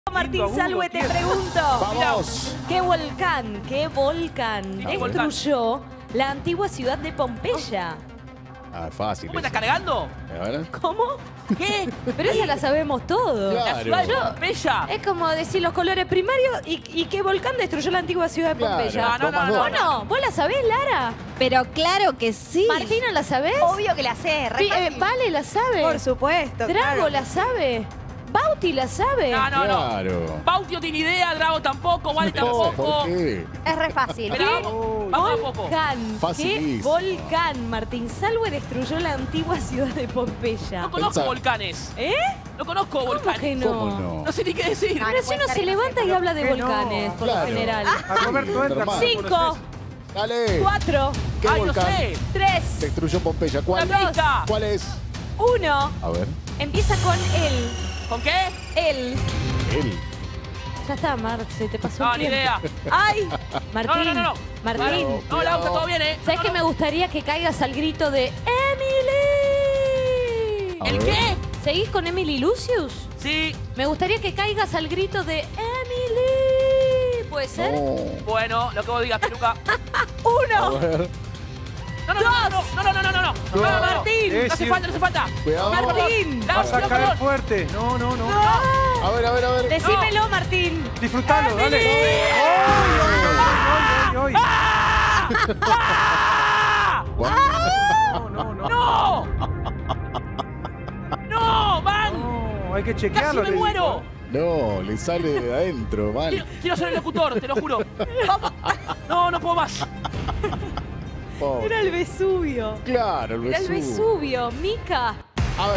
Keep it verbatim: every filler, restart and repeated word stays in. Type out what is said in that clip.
Martín Salwe, te pregunto. Vamos. ¿Qué volcán, qué volcán ¿Qué destruyó la antigua ciudad de Pompeya? Ah, fácil. ¿Cómo me estás eso. cargando? A ver. ¿Cómo? ¿Qué? Pero esa la sabemos todos. Claro. La ciudad de Pompeya. Es como decir los colores primarios y, y qué volcán destruyó la antigua ciudad de Claro. Pompeya. No, no, no, Dos más no, dos. ¿Vos no? ¿Vos la sabés, Lara? Pero claro que sí. ¿Martina la sabés? Obvio que la sé, re Pi- eh, fácil. Vale la sabe. Por supuesto, Drago claro. la sabe. Bauti la sabe. No, no, no. Claro. Bauti no tiene idea, Drago tampoco, Wally No, tampoco. ¿por qué? Es re fácil. Pero vamos, vamos a poco. Volcán. ¿Qué Facilísimo. volcán? Martín Salwe destruyó la antigua ciudad de Pompeya. No conozco Pensá. volcanes. ¿Eh? No conozco ¿Cómo volcanes. que no? ¿Cómo no? No sé ni qué decir. Ah, Pero no si puede uno ser se que no levanta sepa. y habla de ¿Por qué no? volcanes, por Claro. lo general. A Roberto entra. Normal. Cinco, Dale. cuatro, ¿Qué Ay, no volcán sé. tres, destruyó Pompeya? ¿Cuál? Una pista. ¿Cuál es? uno. A ver. Empieza con él. ¿Con qué? Él. Él. Ya está, Mar, se te pasó No, el ni tiempo. idea. ¡Ay! Martín. No, no, no, no. Martín. Claro. No, la está todo bien, ¿eh? ¿Sabes No, qué no. me gustaría que caigas al grito de Emily? A ¿El ver. qué? ¿Seguís con Emily Lucius? Sí. Me gustaría que caigas al grito de Emily. ¿Puede ser? No. Bueno, lo que vos digas, peluca. A Uno. ver. No, no, no, no, no, no, no, no, no, no. No. No, Martín. No hace falta, no hace falta. Cuidado. Martín. La Vas a opción, caer perdón. fuerte. No, no, no. A ver, a ver, a ver. Decímelo, Martín. Disfrutalo, dale. Emily. ¡Ay, ay, ay, ay, ay! ¡Ah! ¿Cuál? No, no, no. ¡No! ¡No, man! No, hay que ¡Casi chequearlo. me le muero! No, le sale de adentro, Quiero, mal. quiero ser el locutor, te lo juro. Vamos. No, no puedo más. Pobre. Era el Vesubio. Claro, el Era el Vesubio. Vesubio. Mica.